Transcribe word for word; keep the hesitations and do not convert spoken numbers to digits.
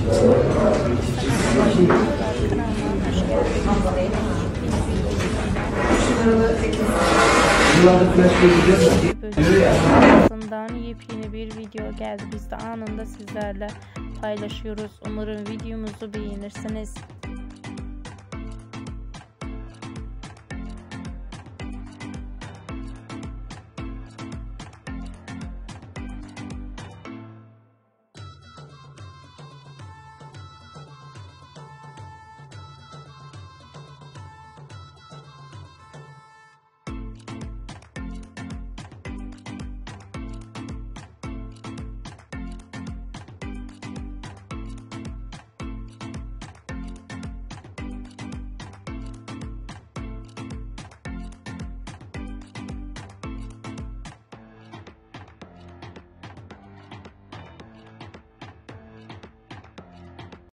Aslında yepyeni bir video geldi. Biz de anında sizlerle paylaşıyoruz. Umarım videomuzu beğenirsiniz.